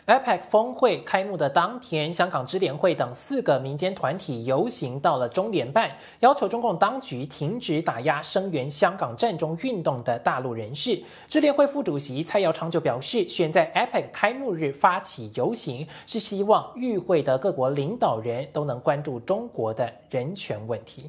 APEC 峰会开幕的当天，香港支联会等4个民间团体游行到了中联办，要求中共当局停止打压声援香港战中运动的大陆人士。支联会副主席蔡耀昌就表示，选在 APEC 开幕日发起游行，是希望与会的各国领导人都能关注中国的人权问题。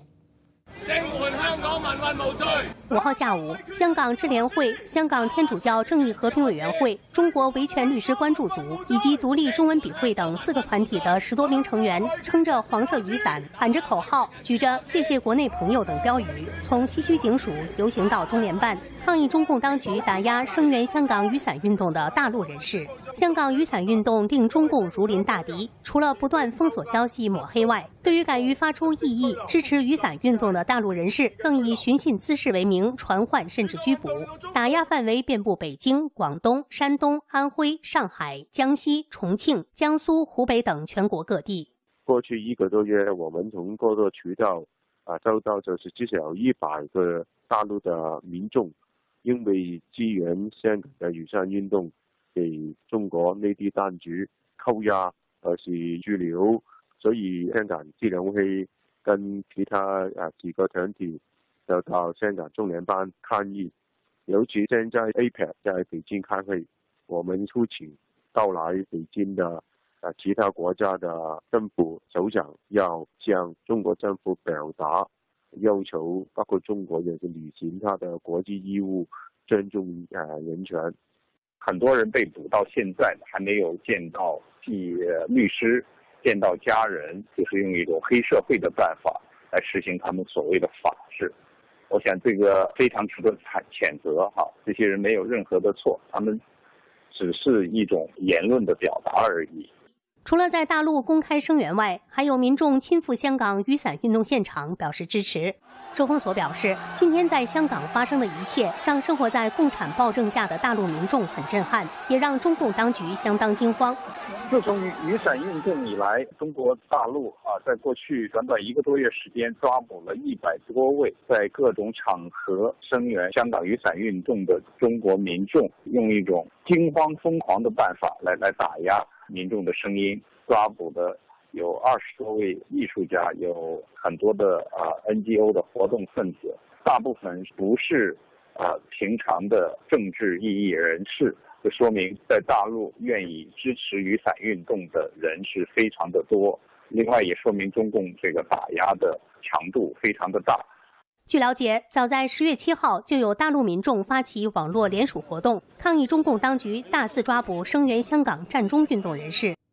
5号下午，香港支联会、香港天主教正义和平委员会、中国维权律师关注组以及独立中文笔会等4个团体的10多名成员，撑着黄色雨伞，喊着口号，举着“谢谢国内朋友”等标语，从西区警署游行到中联办，抗议中共当局打压声援香港雨伞运动的大陆人士。香港雨伞运动令中共如临大敌，除了不断封锁消息抹黑外，对于敢于发出异议支持雨伞运动的大陆人士，更以寻衅滋事为名传唤甚至拘捕，打压范围遍布北京、广东、山东、安徽、上海、江西、重庆、江苏、湖北等全国各地。 过去1个多月，我们从各个渠道收到就是至少100个大陆的民众因为支援香港的雨伞运动，给中国内地当局扣押或是拘留，所以香港支联会跟其他几个团体就到香港中联办抗议。尤其现在 APEC 在北京开会，我们促请到来北京的其他国家的政府首长要向中国政府表达要求，包括中国也是履行他的国际义务，尊重人权。 很多人被捕到现在还没有见到律师，见到家人，就是用一种黑社会的办法来实行他们所谓的法治。我想这个非常值得谴责哈，这些人没有任何的错，他们只是一种言论的表达而已。 除了在大陆公开声援外，还有民众亲赴香港雨伞运动现场表示支持。收封所表示，今天在香港发生的一切，让生活在共产暴政下的大陆民众很震撼，也让中共当局相当惊慌。 自从雨伞运动以来，中国大陆在过去短短1个多月时间，抓捕了100多位在各种场合声援香港雨伞运动的中国民众，用一种惊慌疯狂的办法来打压民众的声音。抓捕的有20多位艺术家，有很多的NGO 的活动分子，大部分不是平常的政治异议人士，这说明在大陆愿意支持雨伞运动的人是非常的多。另外也说明中共这个打压的强度非常的大。 据了解，早在10月7号就有大陆民众发起网络联署活动，抗议中共当局大肆抓捕声援香港战中运动人士。